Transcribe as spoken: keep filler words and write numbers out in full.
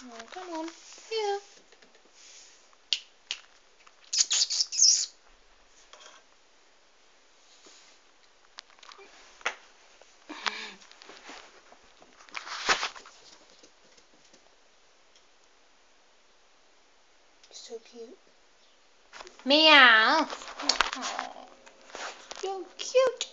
Oh, come on. Here. So cute. Meow. Oh, you're cute.